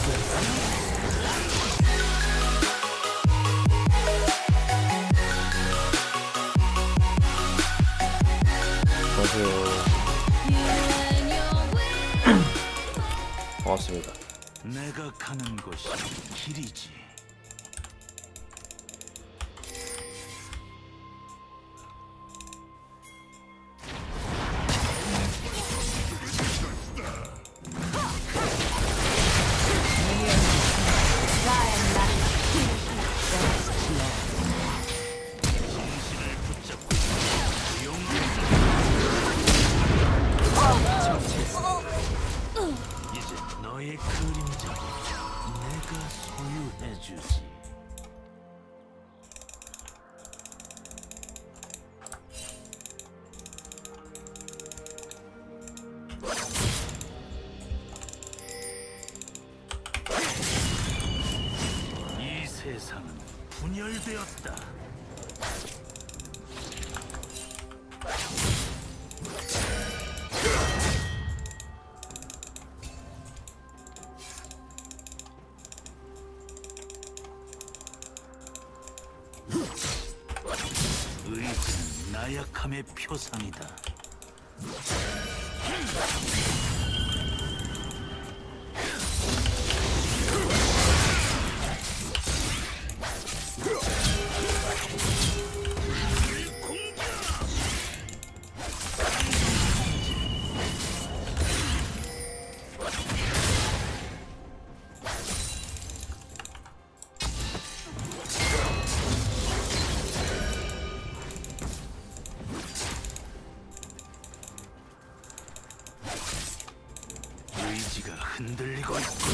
고맙습니다. 내가 가는 곳이 길이지. 너의 그림자 내가 소유해주지. 이 세상은 분열되었다. 의지는 나약함의 표상이다. 의지가 흔들리고 있군.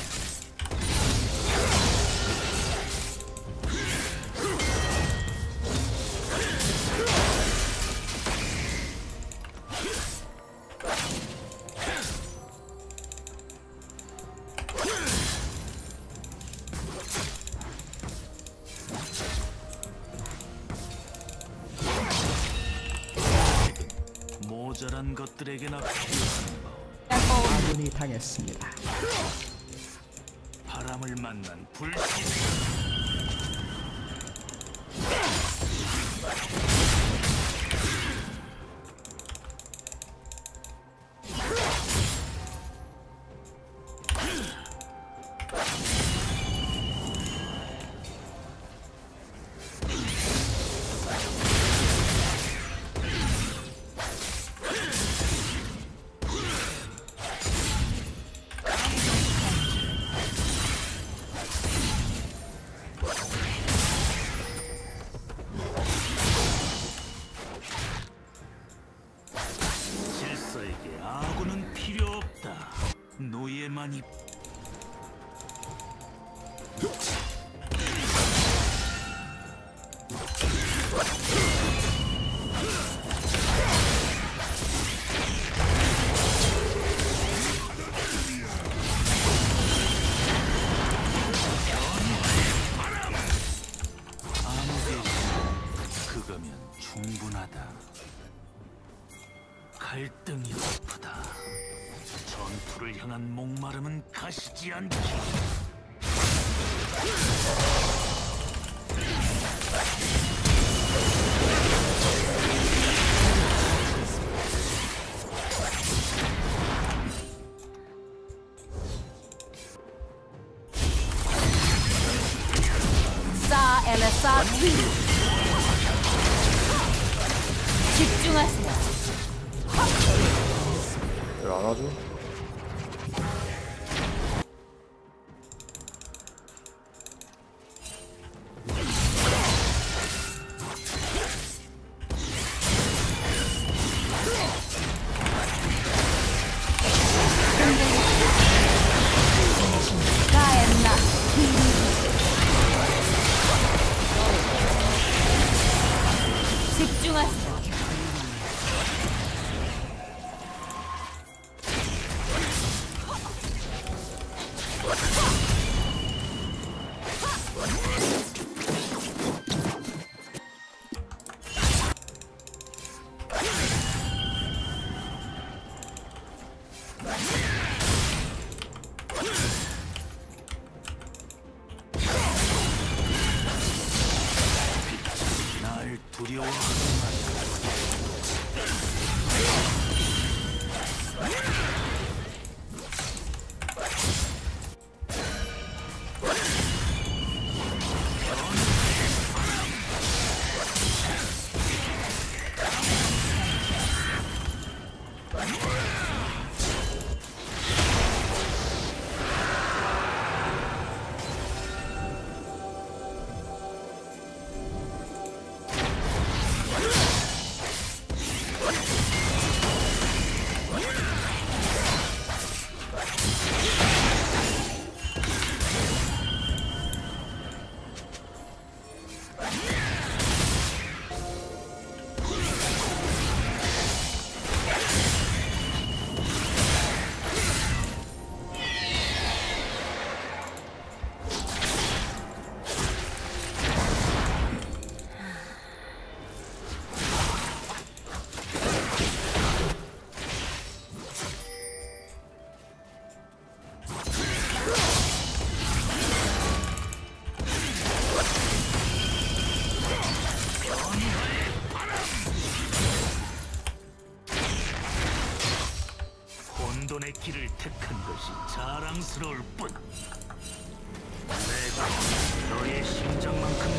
모자란 것들에게나 필요한 법. 아군이 당했습니다. 바람을 만난 불신. 질서에게 아군은 필요 없다. 노예만이. 그거면 충분하다. 갈등이 아프다. 전투를 향한 목마름은 가시지 않기. LSR 집중하세요. 왜 안 와줘? 집중하세요. 혼돈의 길을 택한 것이 자랑스러울 뿐. 내가 너의 심장만큼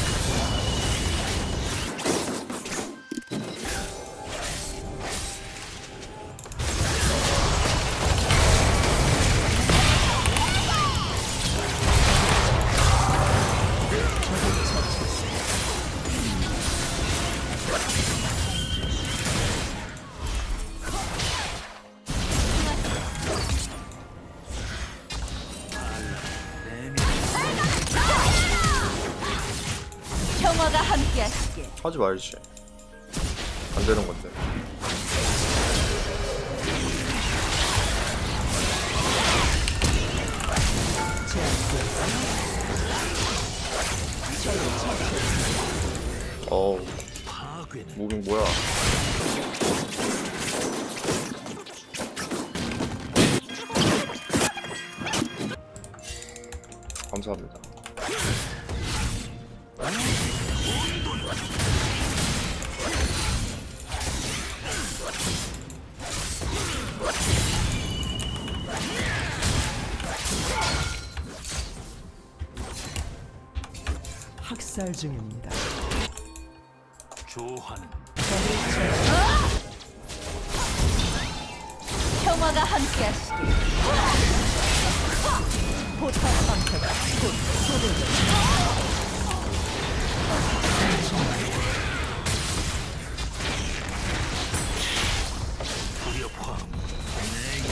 평화가 함께하시길. 하지 말지. 안 되는 건데. 어우, 파괴는 무빙 뭐야? 감사합니다. 학살 중입니다. 조화는 평화가 함께하시길. 포탑 상태가 곧 소독됩니다. 불협화 내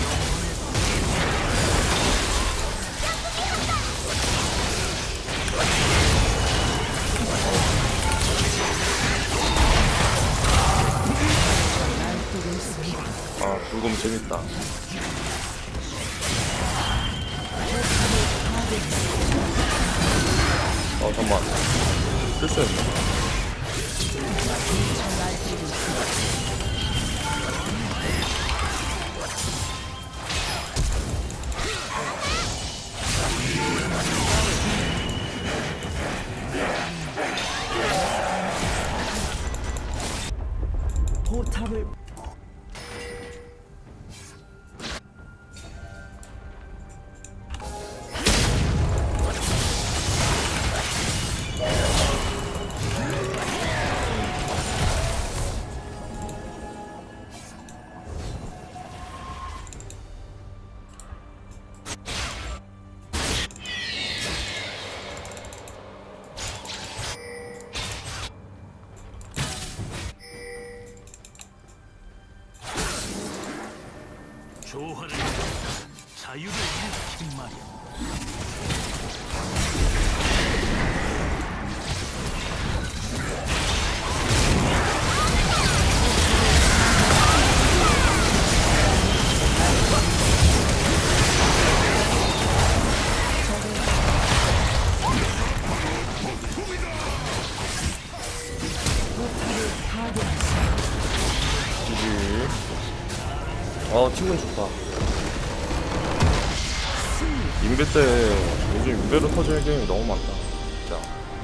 아, 불금 재밌다. 잠깐만. 실수했네. 포탑을 조화를 자유를 일으킨 말이야. GG. 팀은 좋다. 인베 때 요즘 인베로 터지는 게임이 너무 많다. 진짜.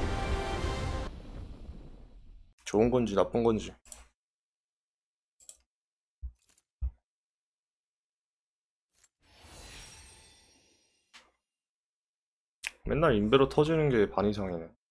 좋은 건지 나쁜 건지. 맨날 인베로 터지는 게 반 이상이네.